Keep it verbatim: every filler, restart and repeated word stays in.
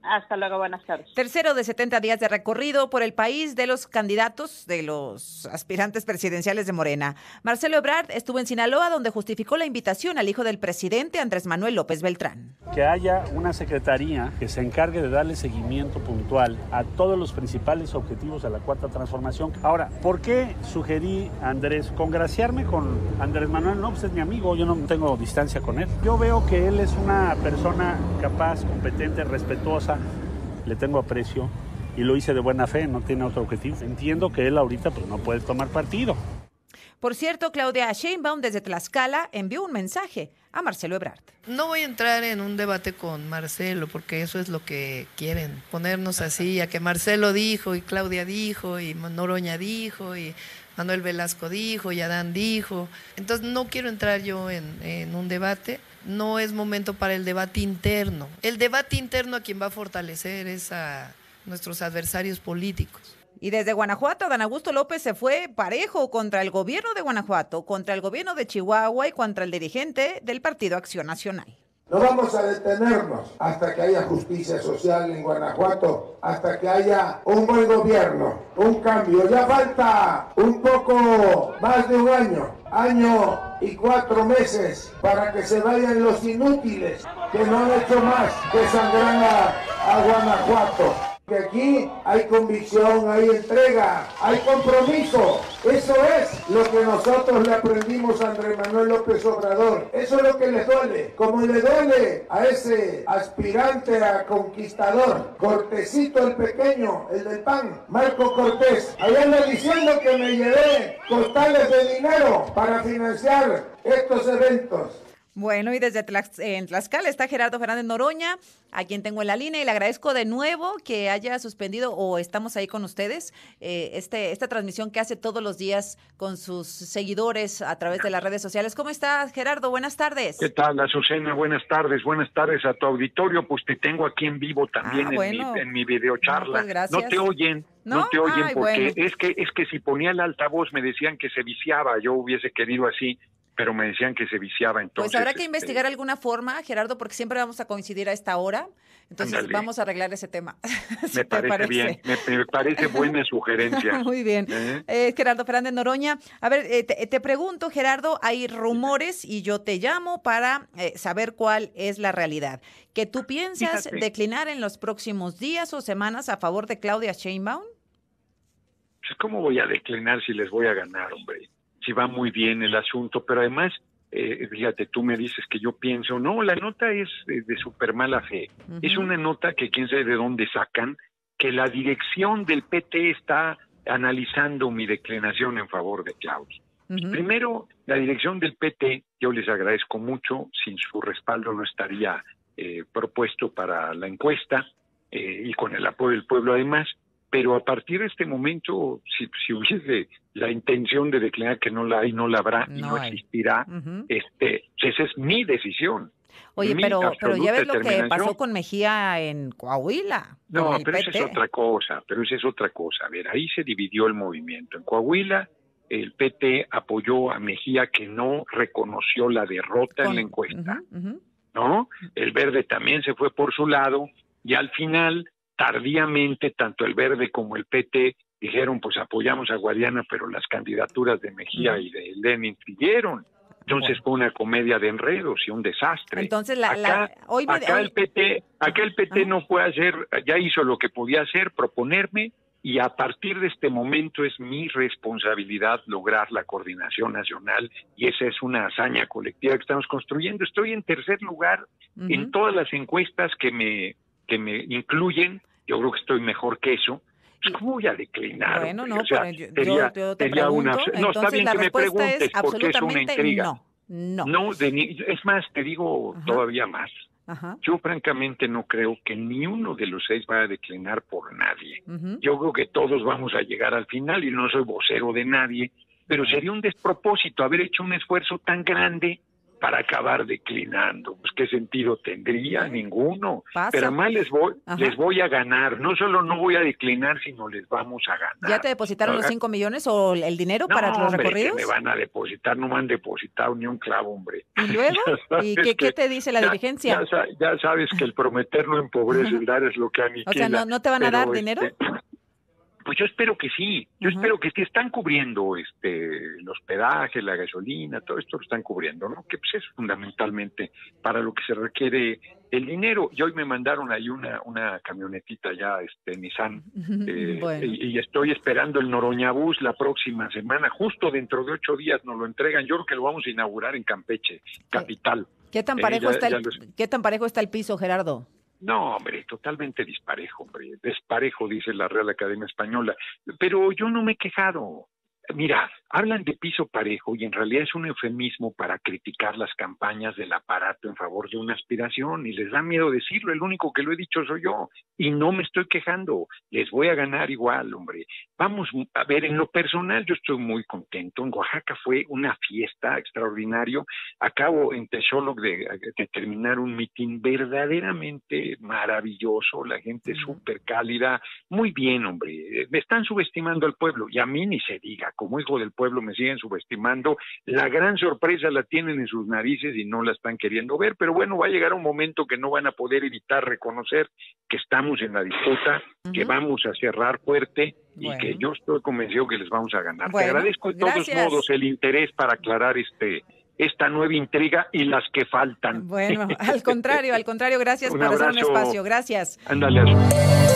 Hasta luego, buenas tardes. Tercero de setenta días de recorrido por el país de los candidatos, de los aspirantes presidenciales de Morena. Marcelo Ebrard estuvo en Sinaloa, donde justificó la invitación al hijo del presidente, Andrés Manuel López Beltrán. Que haya una secretaría que se encargue de darle seguimiento puntual a todos los principales objetivos de la Cuarta Transformación. Ahora, ¿por qué sugerí a Andrés congraciarme con Andrés Manuel? No, pues es mi amigo, yo no tengo distancia con él. Yo veo que él es una persona capaz, competente, respetuosa, le tengo aprecio y lo hice de buena fe, no tiene otro objetivo. Entiendo que él ahorita pues no puede tomar partido. Por cierto, Claudia Sheinbaum desde Tlaxcala envió un mensaje a Marcelo Ebrard. No voy a entrar en un debate con Marcelo, porque eso es lo que quieren, ponernos así, a que Marcelo dijo, y Claudia dijo, y Noroña dijo, y Manuel Velasco dijo, y Adán dijo. Entonces no quiero entrar yo en, en un debate, no es momento para el debate interno. El debate interno a quien va a fortalecer es a nuestros adversarios políticos. Y desde Guanajuato, Adán Augusto López se fue parejo contra el gobierno de Guanajuato, contra el gobierno de Chihuahua y contra el dirigente del Partido Acción Nacional. No vamos a detenernos hasta que haya justicia social en Guanajuato, hasta que haya un buen gobierno, un cambio. Ya falta un poco más de un año, año y cuatro meses, para que se vayan los inútiles que no han hecho más que sangrar a, a Guanajuato. Que aquí hay convicción, hay entrega, hay compromiso. Eso es lo que nosotros le aprendimos a Andrés Manuel López Obrador. Eso es lo que le duele. Como le duele a ese aspirante a conquistador, Cortesito el pequeño, el del P A N, Marco Cortés. Allá anda diciendo que me llevé costales de dinero para financiar estos eventos. Bueno, y desde Tlax en Tlaxcala está Gerardo Fernández Noroña, a quien tengo en la línea, y le agradezco de nuevo que haya suspendido, o estamos ahí con ustedes, eh, este, esta transmisión que hace todos los días con sus seguidores a través de las redes sociales. ¿Cómo estás, Gerardo? Buenas tardes. ¿Qué tal, Azucena? Buenas tardes, buenas tardes a tu auditorio. Pues te tengo aquí en vivo también ah, bueno. en, mi, en mi videocharla. No, pues gracias. No te oyen. No, no te oyen Ay, porque bueno. es que es que si ponía el altavoz me decían que se viciaba, yo hubiese querido así, pero me decían que se viciaba. Entonces, pues habrá que este... investigar alguna forma, Gerardo, porque siempre vamos a coincidir a esta hora, entonces Andale. vamos a arreglar ese tema. Me parece, parece bien, me, me parece buena sugerencia. Muy bien. ¿Eh? Eh, Gerardo Fernández Noroña, a ver, eh, te, te pregunto, Gerardo, hay rumores y yo te llamo para eh, saber cuál es la realidad. ¿Que tú piensas Fíjate. declinar en los próximos días o semanas a favor de Claudia Sheinbaum? Pues, ¿cómo voy a declinar si les voy a ganar, hombre? Si va muy bien el asunto, pero además, eh, fíjate, tú me dices que yo pienso, no, la nota es de, de súper mala fe. Uh-huh. Es una nota que quién sabe de dónde sacan, que la dirección del P T está analizando mi declinación en favor de Claudia. Uh-huh. Primero, la dirección del P T, yo les agradezco mucho, sin su respaldo no estaría eh, propuesto para la encuesta, eh, y con el apoyo del pueblo además. Pero a partir de este momento, si, si hubiese la intención de declinar, que no la hay, no la habrá no y no hay. existirá, uh-huh. este, esa es mi decisión. Oye, pero, pero ya ves lo que pasó con Mejía en Coahuila. No, pero P T. esa es otra cosa, pero esa es otra cosa. A ver, ahí se dividió el movimiento. En Coahuila, el P T apoyó a Mejía, que no reconoció la derrota con, en la encuesta, uh-huh, uh-huh. ¿no? El Verde también se fue por su lado, y al final... Tardíamente, tanto el Verde como el P T dijeron, pues apoyamos a Guadiana, pero las candidaturas de Mejía y de Lenin siguieron. Entonces bueno. fue una comedia de enredos y un desastre. Entonces, la, acá, la, hoy me, acá hoy... el P T, acá el P T no puede hacer, ya hizo lo que podía hacer, proponerme, y a partir de este momento es mi responsabilidad lograr la coordinación nacional, y esa es una hazaña colectiva que estamos construyendo. Estoy en tercer lugar uh-huh. en todas las encuestas que me, que me incluyen. Yo creo que estoy mejor que eso. ¿Cómo voy a declinar? Bueno, no, o sea, yo, sería, yo te sería pregunto, una... No, está bien que me preguntes, es porque es una intriga. No, no. no de, es más, te digo Ajá. todavía más. Ajá. Yo francamente no creo que ni uno de los seis vaya a declinar por nadie. Uh-huh. Yo creo que todos vamos a llegar al final, y no soy vocero de nadie, pero sería un despropósito haber hecho un esfuerzo tan grande para acabar declinando. Pues qué sentido tendría, ninguno. Pasa. Pero además les voy, Ajá. les voy a ganar. No solo no voy a declinar, sino les vamos a ganar. ¿Ya te depositaron no, los cinco millones o el dinero no, para los hombre, recorridos? que me van a depositar, no me han depositado ni un clavo, hombre. ¿Y luego? ¿Y qué, qué te dice la ya, dirigencia? Ya, ya sabes que el prometer no empobrece, el dar es lo que aniquila. O sea, ¿no, no te van a dar pero, dinero? Este, pues yo espero que sí, yo Ajá. espero que sí están cubriendo este el hospedaje, la gasolina, todo esto lo están cubriendo, ¿no? Que pues es fundamentalmente para lo que se requiere el dinero. Y hoy me mandaron ahí una una camionetita ya, este Nissan, eh, Bueno. y, y estoy esperando el Noroña Bus la próxima semana, justo dentro de ocho días nos lo entregan. Yo creo que lo vamos a inaugurar en Campeche, capital. ¿Qué tan Eh, parejo ya- está el, ya los- qué tan parejo está el piso, Gerardo? No, hombre, totalmente disparejo, hombre, desparejo, dice la Real Academia Española. Pero yo no me he quejado. Mira, hablan de piso parejo y en realidad es un eufemismo para criticar las campañas del aparato en favor de una aspiración y les da miedo decirlo. El único que lo he dicho soy yo y no me estoy quejando. Les voy a ganar igual, hombre. Vamos a ver, en lo personal yo estoy muy contento. En Oaxaca fue una fiesta extraordinaria. Acabo en Texoloc de, de terminar un mitin verdaderamente maravilloso. La gente súper cálida. Muy bien, hombre. Me están subestimando al pueblo y a mí ni se diga. Como hijo del pueblo me siguen subestimando. La gran sorpresa la tienen en sus narices y no la están queriendo ver, pero bueno, va a llegar un momento que no van a poder evitar reconocer que estamos en la disputa, uh-huh. que vamos a cerrar fuerte y bueno. que yo estoy convencido que les vamos a ganar. Bueno, Te agradezco de todos gracias. modos el interés para aclarar este esta nueva intriga y las que faltan. Bueno, al contrario, al contrario, gracias un por abrazo. hacer un espacio. Gracias. Ándale.